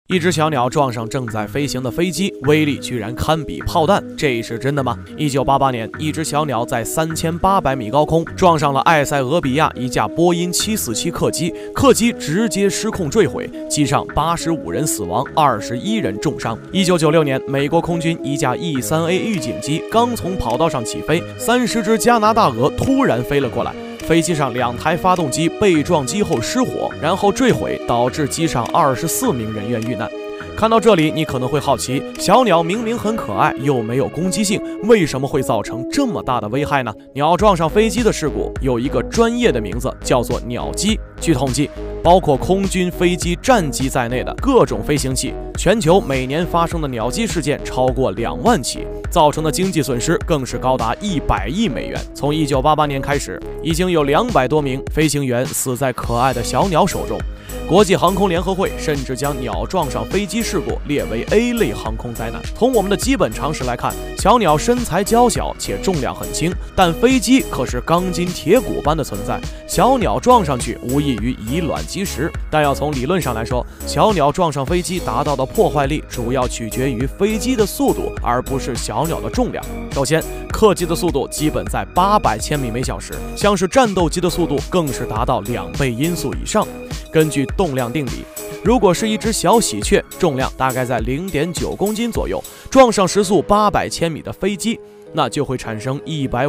一只小鸟撞上正在飞行的飞机，威力居然堪比炮弹，这是真的吗？1988年，一只小鸟在3800米高空撞上了埃塞俄比亚一架波音747客机，客机直接失控坠毁，机上85人死亡，21人重伤。1996年，美国空军一架 E-3A 预警机刚从跑道上起飞，30只加拿大鹅突然飞了过来。飞机上2台发动机被撞击后失火，然后坠毁，导致机上24名人员遇难。看到这里，你可能会好奇，小鸟明明很可爱，又没有攻击性，为什么会造成这么大的危害呢？鸟撞上飞机的事故有一个专业的名字，叫做鸟击。据统计，包括空军飞机、战机在内的各种飞行器，全球每年发生的鸟击事件超过2万起，造成的经济损失更是高达100亿美元。从1988年开始，已经有200多名飞行员死在可爱的小鸟手中。国际航空联合会甚至将鸟撞上飞机事故列为 A 类航空灾难。从我们的基本常识来看，小鸟身材娇小且重量很轻，但飞机可是钢筋铁骨般的存在，小鸟撞上去无异于以卵击石。但要从理论上来说，小鸟撞上飞机达到的破坏力主要取决于飞机的速度，而不是小鸟的重量。首先，客机的速度基本在800千米每小时，像是战斗机的速度更是达到2倍音速以上。根据动量定理，如果是一只小喜鹊，重量大概在0.9公斤左右，撞上时速800千米的飞机，那就会产生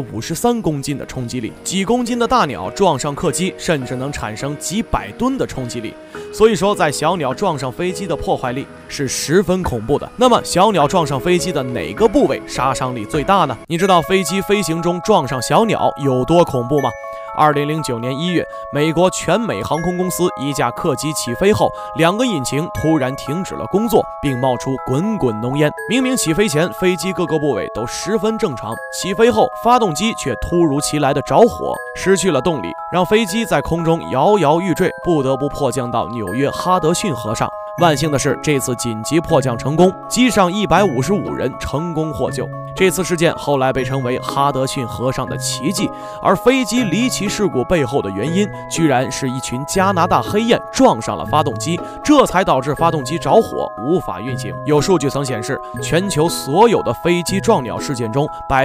153公斤的冲击力。几公斤的大鸟撞上客机，甚至能产生几百吨的冲击力。所以说，在小鸟撞上飞机的破坏力是十分恐怖的。那么，小鸟撞上飞机的哪个部位杀伤力最大呢？你知道飞机飞行中撞上小鸟有多恐怖吗？2009年1月，美国全美航空公司一架客机起飞后，2个引擎突然停止了工作，并冒出滚滚浓烟。明明起飞前飞机各个部位都十分正常，起飞后发动机却突如其来的着火，失去了动力，让飞机在空中摇摇欲坠，不得不迫降到纽约哈德逊河上。万幸的是，这次紧急迫降成功，机上155人成功获救。这次事件后来被称为哈德逊河上的奇迹，而飞机离奇事故背后的原因，居然是一群加拿大黑雁撞上了发动机，这才导致发动机着火，无法运行。有数据曾显示，全球所有的飞机撞鸟事件中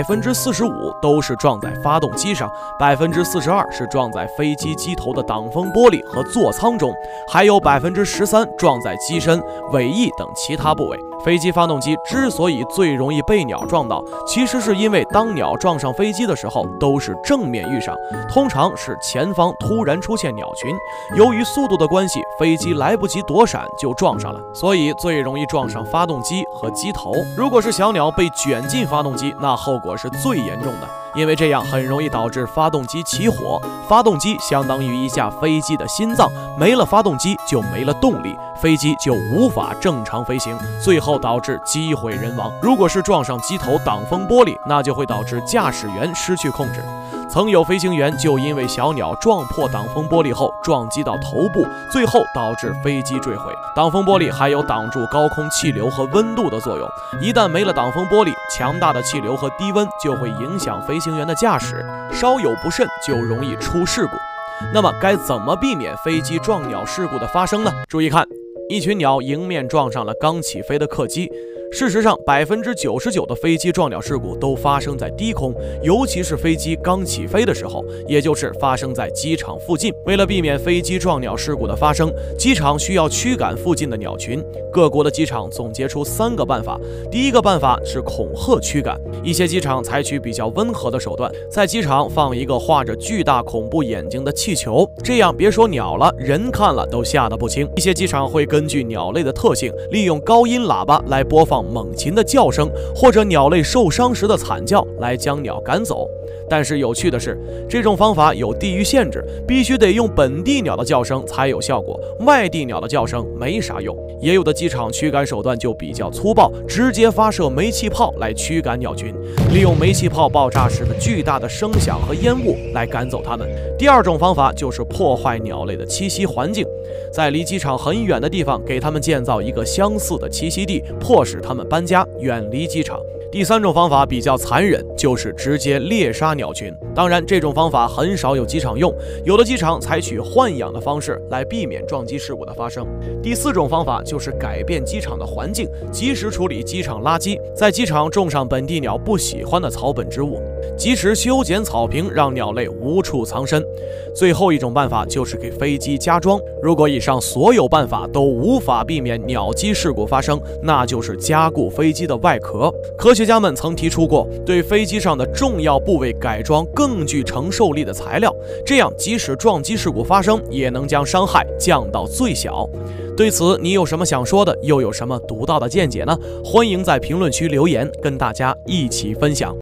，45%都是撞在发动机上，42%是撞在飞机机头的挡风玻璃和座舱中，还有13%撞在机身、尾翼等其他部位。飞机发动机之所以最容易被鸟撞到，其实是因为当鸟撞上飞机的时候都是正面遇上，通常是前方突然出现鸟群，由于速度的关系，飞机来不及躲闪就撞上了，所以最容易撞上发动机和机头。如果是小鸟被卷进发动机，那后果是最严重的，因为这样很容易导致发动机起火。发动机相当于一架飞机的心脏，没了发动机就没了动力，飞机就无法正常飞行，最后导致机毁人亡。如果是撞上机头挡风玻璃，那就会导致驾驶员失去控制。曾有飞行员就因为小鸟撞破挡风玻璃后撞击到头部，最后导致飞机坠毁。挡风玻璃还有挡住高空气流和温度的作用，一旦没了挡风玻璃，强大的气流和低温就会影响飞行员的驾驶，稍有不慎就容易出事故。那么该怎么避免飞机撞鸟事故的发生呢？注意看，一群鸟迎面撞上了刚起飞的客机。事实上，99%的飞机撞鸟事故都发生在低空，尤其是飞机刚起飞的时候，也就是发生在机场附近。为了避免飞机撞鸟事故的发生，机场需要驱赶附近的鸟群。各国的机场总结出3个办法。第一个办法是恐吓驱赶，一些机场采取比较温和的手段，在机场放一个画着巨大恐怖眼睛的气球，这样别说鸟了，人看了都吓得不轻。一些机场会根据鸟类的特性，利用高音喇叭来播放猛禽的叫声，或者鸟类受伤时的惨叫来将鸟赶走。但是有趣的是，这种方法有地域限制，必须得用本地鸟的叫声才有效果，外地鸟的叫声没啥用。也有的机场驱赶手段就比较粗暴，直接发射煤气炮来驱赶鸟群，利用煤气炮爆炸时的巨大的声响和烟雾来赶走它们。第二种方法就是破坏鸟类的栖息环境，在离机场很远的地方给它们建造一个相似的栖息地，迫使它们搬家，远离机场。 第3种方法比较残忍，就是直接猎杀鸟群。当然，这种方法很少有机场用，有的机场采取豢养的方式来避免撞击事故的发生。第4种方法就是改变机场的环境，及时处理机场垃圾，在机场种上本地鸟不喜欢的草本植物，及时修剪草坪，让鸟类无处藏身。最后一种办法就是给飞机加装。如果以上所有办法都无法避免鸟击事故发生，那就是加固飞机的外壳。科学家们曾提出过，对飞机上的重要部位改装更具承受力的材料，这样即使撞击事故发生，也能将伤害降到最小。对此，你有什么想说的，又有什么独到的见解呢？欢迎在评论区留言，跟大家一起分享。